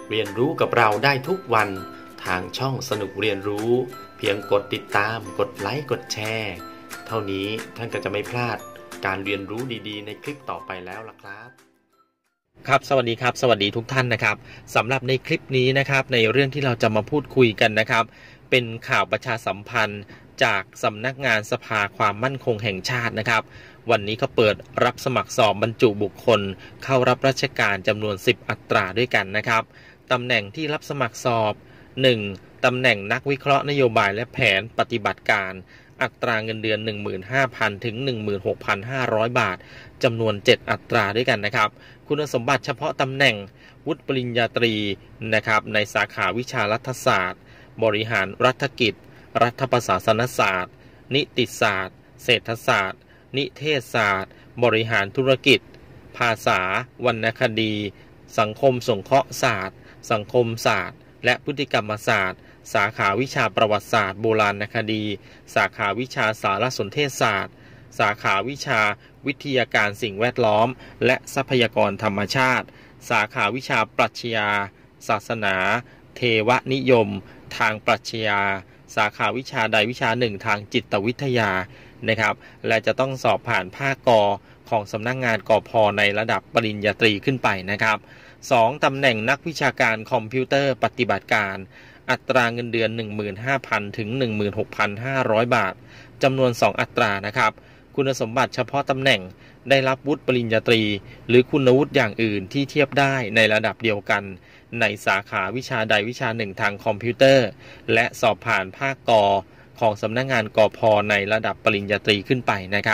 เรียนรู้กับเราได้ทุกวันทางช่องสนุกเรียนรู้เพียงกดติดตามกดไลค์กดแชร์เท่านี้ท่านก็จะไม่พลาดการเรียนรู้ดีๆในคลิปต่อไปแล้วล่ะครับครับสวัสดีครับสวัสดีทุกท่านนะครับสำหรับในคลิปนี้นะครับในเรื่องที่เราจะมาพูดคุยกันนะครับเป็นข่าวประชาสัมพันธ์จากสำนักงานสภาความมั่นคงแห่งชาตินะครับวันนี้เขาเปิดรับสมัครสอบบรรจุบุคคลเข้ารับราชการจำนวน10อัตราด้วยกันนะครับตำแหน่งที่รับสมัครสอบ 1. ตำแหน่งนักวิเคราะห์นโยบายและแผนปฏิบัติการอัตราเงินเดือน 15,000 ถึง 16,500 บาทจำนวน7อัตราด้วยกันนะครับคุณสมบัติเฉพาะตำแหน่งวุฒิปริญญาตรีนะครับในสาขาวิชารัฐศาสตร์บริหารรัฐกิจรัฐประศาสนศาสตร์นิติศาสตร์เศรษฐศาสตร์นิเทศศาสตร์บริหารธุรกิจภาษาวรรณคดีสังคมสงเคราะห์ศาสตร์สังคมศาสตร์และพฤติกรรมศาสตร์สาขาวิชาประวัติศาสตร์โบราณคดีสาขาวิชาสารสนเทศศาสตร์สาขาวิชาวิทยาการสิ่งแวดล้อมและทรัพยากรธรรมชาติสาขาวิชาปรัชญาศาสนาเทวนิยมทางปรัชญาสาขาวิชาใดวิชาหนึ่งทางจิตวิทยานะครับและจะต้องสอบผ่านภาคกของสำนักงานกพ.ในระดับปริญญาตรีขึ้นไปนะครับ 2. ตำแหน่งนักวิชาการคอมพิวเตอร์ปฏิบัติการอัตราเงินเดือน 15,000 ถึง 16,500 บาทจำนวน2อัตรานะครับคุณสมบัติเฉพาะตำแหน่งได้รับวุฒิปริญญาตรีหรือคุณวุฒิอย่างอื่นที่เทียบได้ในระดับเดียวกันในสาขาวิชาใดวิชาหนึ่งทางคอมพิวเตอร์และสอบผ่านภาคกของสำนักงานกพ.ในระดับปริญญาตรีขึ้นไปนะครับ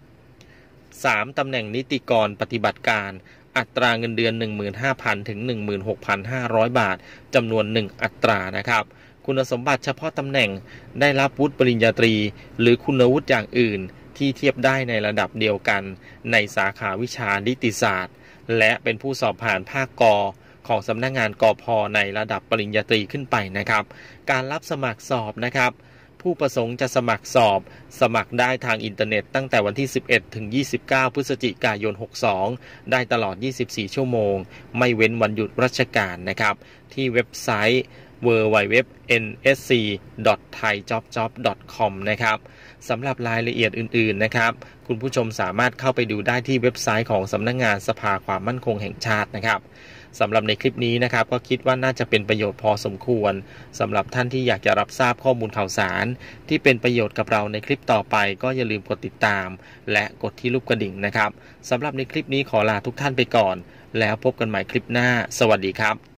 3. ตำแหน่งนิติกรปฏิบัติการอัตราเงินเดือน 15,000 ถึง 16,500 บาทจำนวน1อัตรานะครับคุณสมบัติเฉพาะตำแหน่งได้รับวุฒิปริญญาตรีหรือคุณวุฒิอย่างอื่นที่เทียบได้ในระดับเดียวกันในสาขาวิชานิติศาสตร์และเป็นผู้สอบผ่านภาคกของสำนักงานกพ.ในระดับปริญญาตรีขึ้นไปนะครับการรับสมัครสอบนะครับผู้ประสงค์จะสมัครสอบสมัครได้ทางอินเทอร์เน็ตตั้งแต่วันที่ 11 ถึง 29 พฤศจิกายน 62 ได้ตลอด 24 ชั่วโมงไม่เว้นวันหยุดราชการนะครับที่เว็บไซต์ www.nsc.thaijobjob.com นะครับสำหรับรายละเอียดอื่นๆนะครับคุณผู้ชมสามารถเข้าไปดูได้ที่เว็บไซต์ของสำนักงานสภาความมั่นคงแห่งชาตินะครับสำหรับในคลิปนี้นะครับก็คิดว่าน่าจะเป็นประโยชน์พอสมควรสำหรับท่านที่อยากจะรับทราบข้อมูลข่าวสารที่เป็นประโยชน์กับเราในคลิปต่อไปก็อย่าลืมกดติดตามและกดที่รูปกระดิ่งนะครับสำหรับในคลิปนี้ขอลาทุกท่านไปก่อนแล้วพบกันใหม่คลิปหน้าสวัสดีครับ